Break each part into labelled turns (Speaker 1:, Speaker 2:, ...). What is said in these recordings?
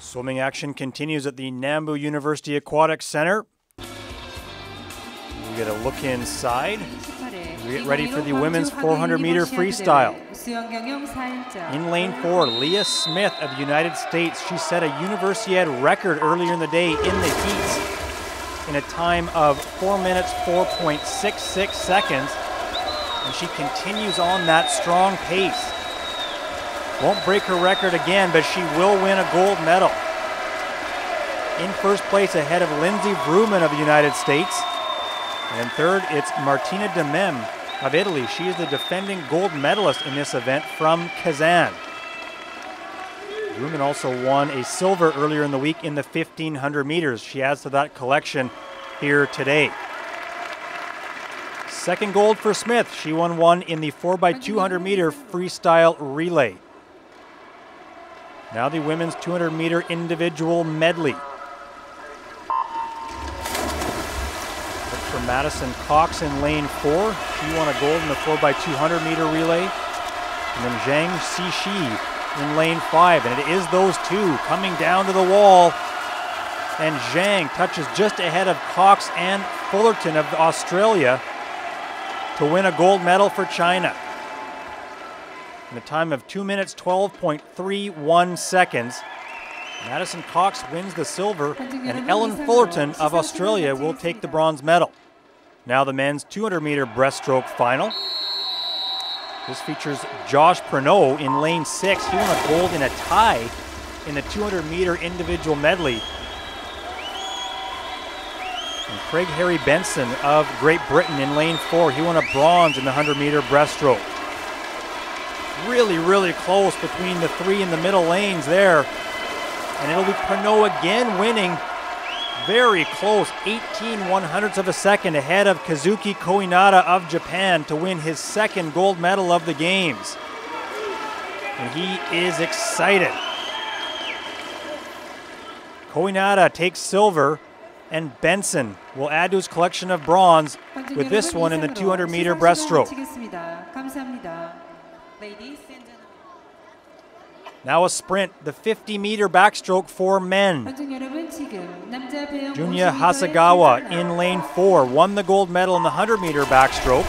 Speaker 1: Swimming action continues at the Nambu University Aquatic Center. We get a look inside. We get ready for the women's 400-meter freestyle. In lane 4, Leah Smith of the United States. She set a Universiade record earlier in the day in the heats in a time of 4 minutes, 4.66 seconds. And she continues on that strong pace. Won't break her record again, but she will win a gold medal. In first place ahead of Lindsay Vrooman of the United States. And in third, it's Martina de Mem of Italy. She is the defending gold medalist in this event from Kazan. Vrooman also won a silver earlier in the week in the 1500 meters. She adds to that collection here today. Second gold for Smith. She won one in the 4x200 meter freestyle relay. Now the women's 200 meter individual medley. Look for Madison Cox in lane 4. She won a gold in the 4x200 meter relay. And then Zhang Xixi in lane 5. And it is those two coming down to the wall. And Zhang touches just ahead of Cox and Fullerton of Australia to win a gold medal for China. In a time of 2 minutes, 12.31 seconds. Madison Cox wins the silver, and Ellen Fullerton of Australia will take the bronze medal. Now the men's 200-meter breaststroke final. This features Josh Pernot in lane 6. He won a gold in a tie in the 200-meter individual medley. And Craig Harry Benson of Great Britain in lane 4. He won a bronze in the 100-meter breaststroke. Really close between the three in the middle lanes there. And it'll be Pernot again winning. Very close, 18/100ths of a second ahead of Kazuki Koinada of Japan to win his second gold medal of the Games. And he is excited. Koinada takes silver, and Benson will add to his collection of bronze with this one in the 200-meter breaststroke. Now a sprint, the 50-meter backstroke for men. Junya Hasegawa in lane 4 won the gold medal in the 100-meter backstroke.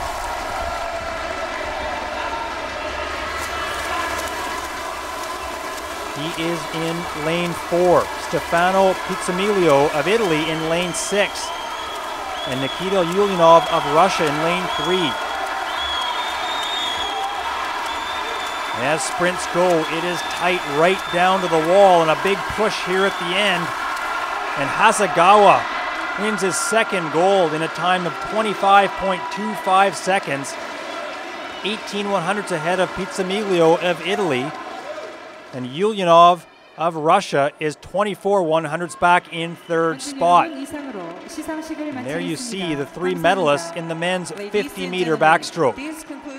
Speaker 1: He is in lane 4. Stefano Pizzamiglio of Italy in lane 6. And Nikita Ulyanov of Russia in lane 3. As sprints go, it is tight right down to the wall, and a big push here at the end. And Hasegawa wins his second gold in a time of 25.25 seconds. 18/100ths ahead of Pizzamiglio of Italy. And Ulyanov of Russia is 24/100ths back in third spot. And there you see the three medalists in the men's 50-meter backstroke.